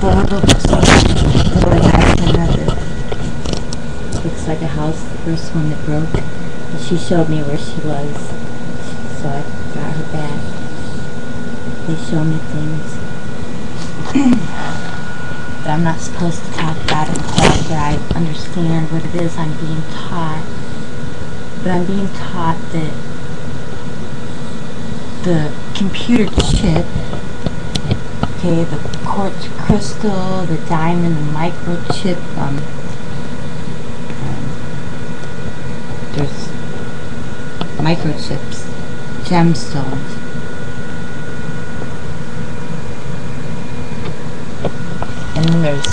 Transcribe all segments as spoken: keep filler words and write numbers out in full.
horrible person. So I asked another. Looks like a house, the first one that broke. And she showed me where she was. So I got her back. They show me things. But I'm not supposed to talk about it until after I understand what it is I'm being taught. But I'm being taught that the computer chip, okay, the quartz crystal, the diamond, the microchip, um, um, there's microchips, gemstones. And then there's,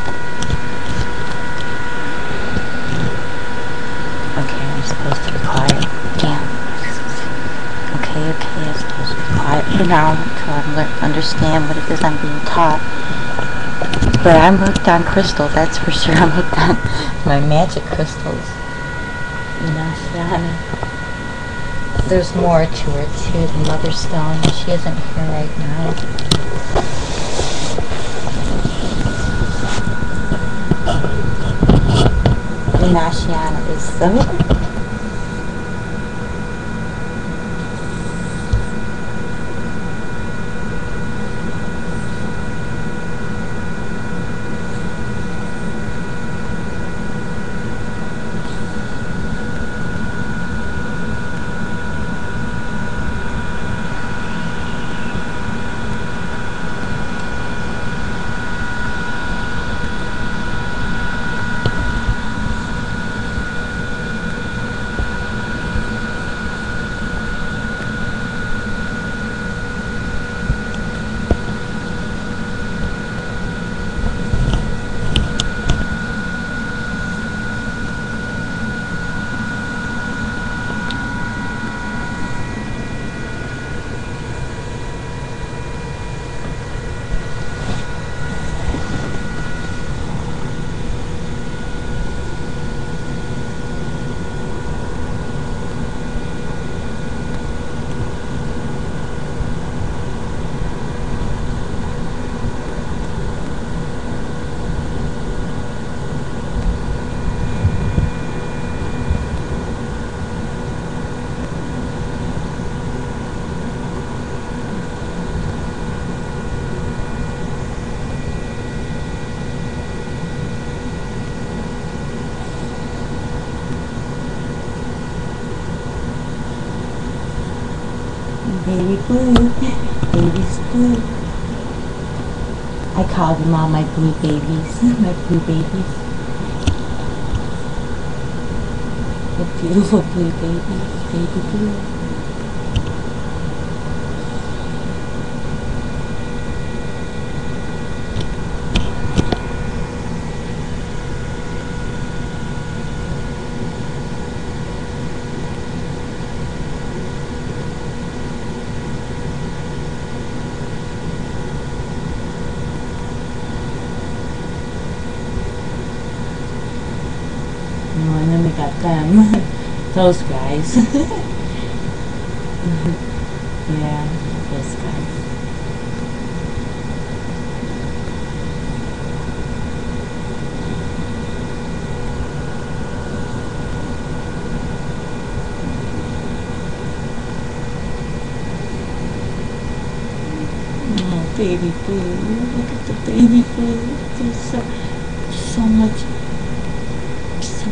okay, I'm supposed to be quiet. Damn. Okay, okay, I'm supposed to be quiet for now until I learn, understand what it is I'm being taught. But I'm hooked on crystal, that's for sure. I'm hooked on my magic crystals. You know, Shiana. There's more to her too, the Mother Stone. She isn't here right now. Nashiana is so. Baby blue, baby's blue. I call them all my blue babies, my blue babies. The beautiful blue babies, baby blue. Oh, and then we got them, those guys. Yeah, those guys. Oh, baby blue, look at the baby blue. There's so, so much. So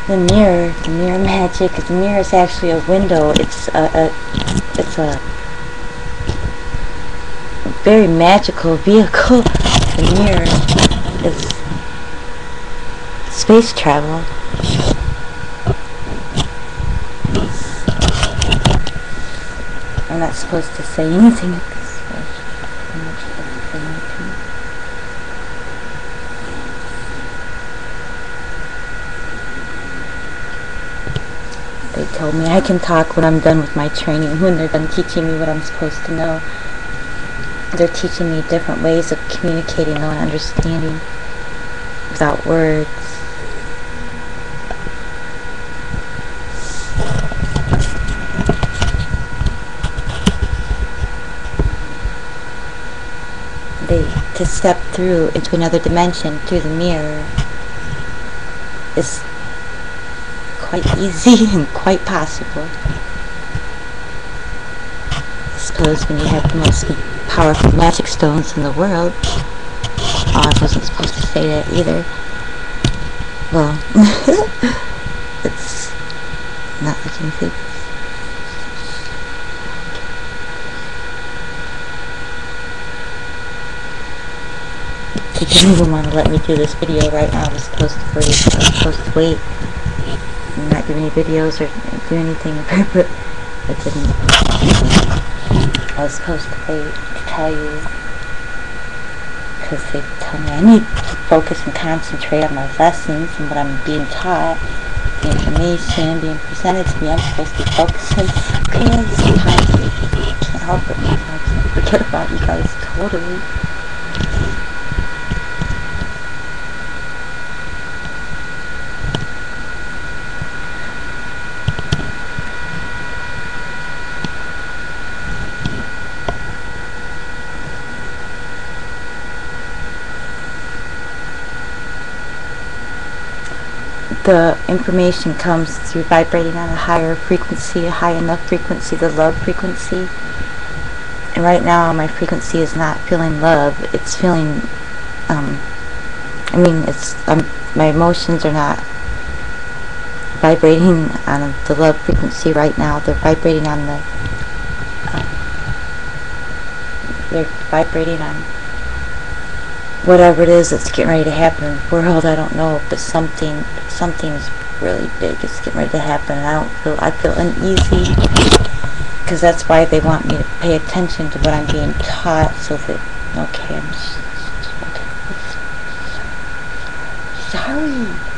the mirror, the mirror magic. The mirror is actually a window. It's a, a it's a very magical vehicle. The mirror is space travel. I'm not supposed to say anything at this point. I'm not supposed to say anything. They told me I can talk when I'm done with my training, when they're done teaching me what I'm supposed to know. They're teaching me different ways of communicating though and understanding without words. They, to step through into another dimension through the mirror is quite easy and quite possible. I suppose when you have the most powerful magic stones in the world. Oh, I wasn't supposed to say that either. Well, it's not like anything. They didn't even want to let me do this video right now. I was supposed to wait. I was supposed to wait and not do any videos or do anything, but I didn't. I was supposed to wait to tell you because they tell me I need to focus and concentrate on my lessons and what I'm being taught, the information being presented to me. I'm supposed to be focusing. Okay, sometimes I can't help it. I forget about you guys totally. The information comes through vibrating on a higher frequency, a high enough frequency, the love frequency. And right now my frequency is not feeling love, it's feeling, um, I mean, it's, um, my emotions are not vibrating on the love frequency right now, they're vibrating on the, um, they're vibrating on whatever it is that's getting ready to happen in the world. I don't know, but something something's really big is getting ready to happen, and I don't feel I feel uneasy because that's why they want me to pay attention to what I'm being taught, so that okay, I'm just, okay, sorry.